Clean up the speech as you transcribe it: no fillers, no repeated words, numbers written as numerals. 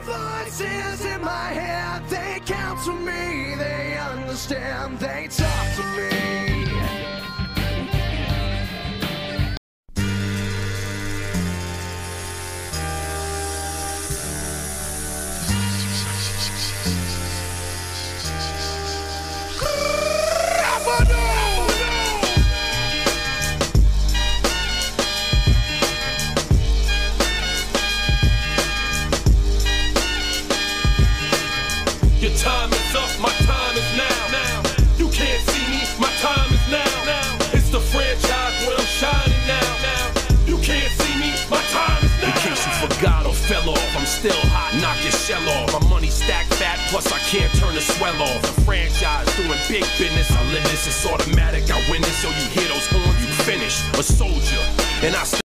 Voices in my head, they counsel me, they understand, they talk to me. Your time is up, my time is now. You can't see me, my time is now. It's the franchise where I'm shining now. You can't see me, my time is now. In case you forgot or fell off, I'm still hot, knock your shell off. My money stacked fat, plus I can't turn the swell off. The franchise doing big business, I live this, it's automatic. I win this, so you hear those horns, you finish. A soldier, and I still